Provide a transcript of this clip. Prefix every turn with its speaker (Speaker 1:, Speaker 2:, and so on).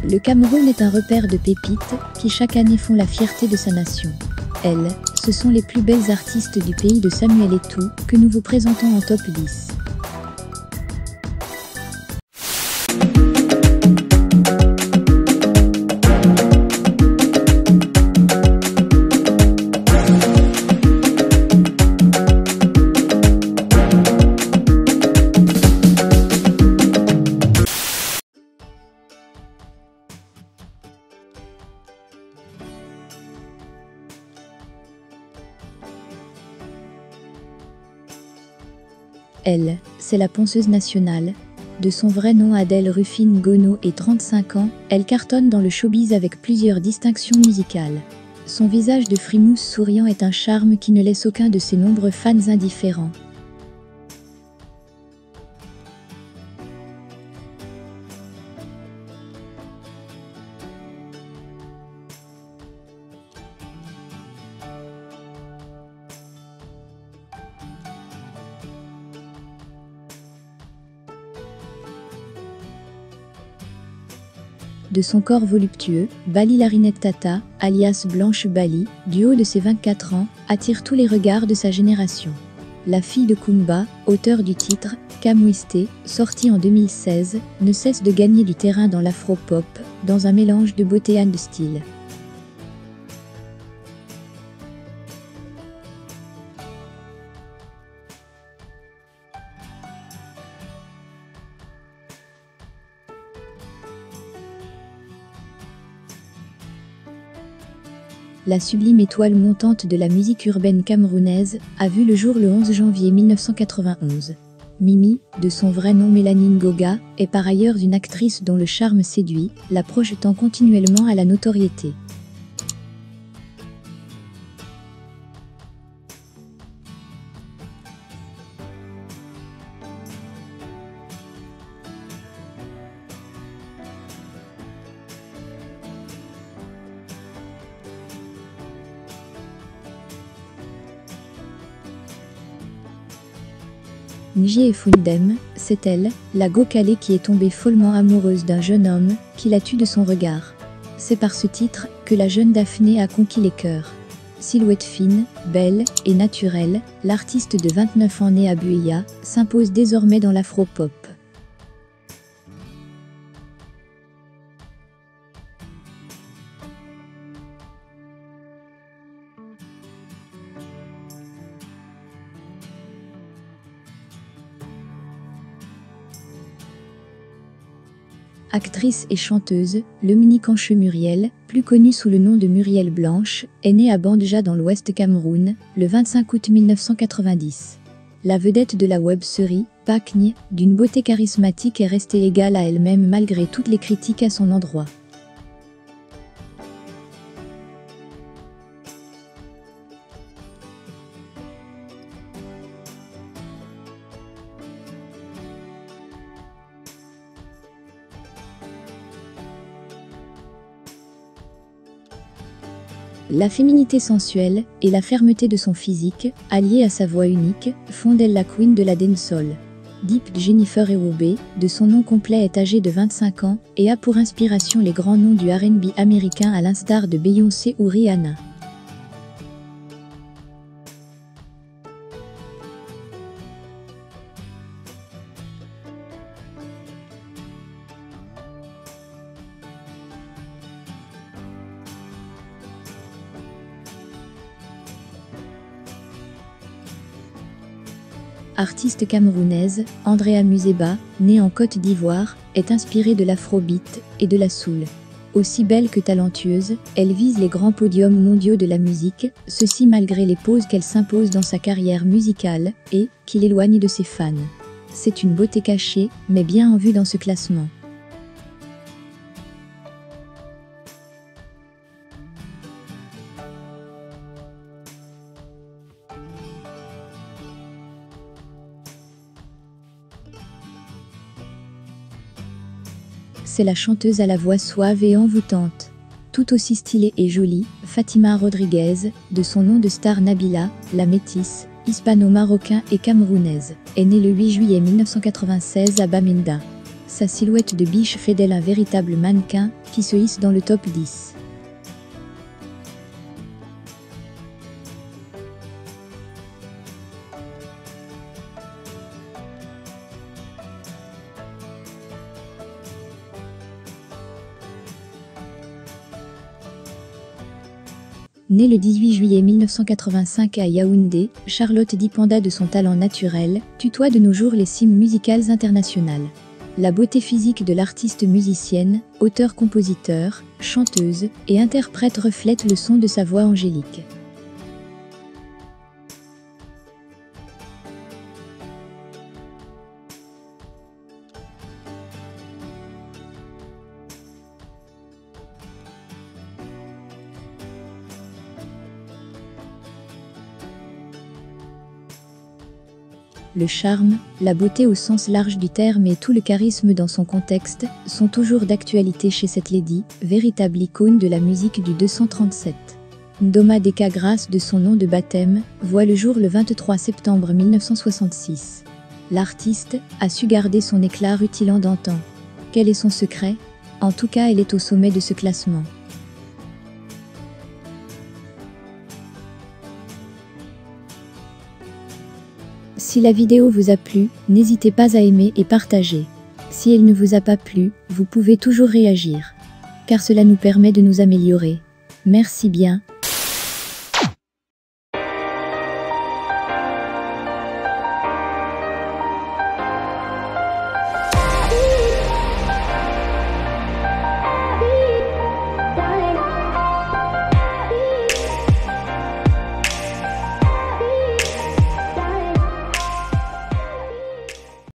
Speaker 1: Le Cameroun est un repère de pépites qui chaque année font la fierté de sa nation. Elles, ce sont les plus belles artistes du pays de Samuel Eto'o que nous vous présentons en top 10. Elle, c'est la ponceuse nationale. De son vrai nom Adèle Rufine Gono et 35 ans, elle cartonne dans le showbiz avec plusieurs distinctions musicales. Son visage de frimousse souriant est un charme qui ne laisse aucun de ses nombreux fans indifférents. De son corps voluptueux, Bali Larinette Tata, alias Blanche Bali, du haut de ses 24 ans, attire tous les regards de sa génération. La fille de Kumba, auteur du titre « Kamwiste », sorti en 2016, ne cesse de gagner du terrain dans l'afro-pop, dans un mélange de beauté et de style. La sublime étoile montante de la musique urbaine camerounaise a vu le jour le 11 janvier 1991. Mimi, de son vrai nom Mélanie Ngoga, est par ailleurs une actrice dont le charme séduit, la projetant continuellement à la notoriété. Nji Efundem, c'est elle, la Go-Calais qui est tombée follement amoureuse d'un jeune homme, qui la tue de son regard. C'est par ce titre que la jeune Daphné a conquis les cœurs. Silhouette fine, belle et naturelle, l'artiste de 29 ans née à Buea s'impose désormais dans l'afro-pop. Actrice et chanteuse, Leminikanche Muriel, plus connue sous le nom de Muriel Blanche, est née à Bandja dans l'Ouest Cameroun, le 25 août 1990. La vedette de la web-série, Pakgne, d'une beauté charismatique est restée égale à elle-même malgré toutes les critiques à son endroit. La féminité sensuelle et la fermeté de son physique, alliée à sa voix unique, font d'elle la queen de la dancehall. Deep Jennifer Ewobe, de son nom complet est âgée de 25 ans et a pour inspiration les grands noms du R&B américain à l'instar de Beyoncé ou Rihanna. Artiste camerounaise, Andrea Museba, née en Côte d'Ivoire, est inspirée de l'afrobeat et de la soul. Aussi belle que talentueuse, elle vise les grands podiums mondiaux de la musique, ceci malgré les pauses qu'elle s'impose dans sa carrière musicale et qui l'éloigne de ses fans. C'est une beauté cachée, mais bien en vue dans ce classement. C'est la chanteuse à la voix suave et envoûtante. Tout aussi stylée et jolie, Fatima Rodriguez, de son nom de star Nabila, la métisse, hispano-marocain et camerounaise, est née le 8 juillet 1996 à Bamenda. sa silhouette de biche fait d'elle un véritable mannequin qui se hisse dans le top 10. Née le 18 juillet 1985 à Yaoundé, Charlotte Dipanda de son talent naturel, tutoie de nos jours les cimes musicales internationales. La beauté physique de l'artiste musicienne, auteure-compositeur, chanteuse et interprète reflète le son de sa voix angélique. Le charme, la beauté au sens large du terme et tout le charisme dans son contexte sont toujours d'actualité chez cette lady, véritable icône de la musique du 237. Ndoma Deka Grace de son nom de baptême, voit le jour le 23 septembre 1966. L'artiste a su garder son éclat rutilant d'antan. Quel est son secret? En tout cas, elle est au sommet de ce classement. Si la vidéo vous a plu, n'hésitez pas à aimer et partager. Si elle ne vous a pas plu, vous pouvez toujours réagir, car cela nous permet de nous améliorer. Merci bien.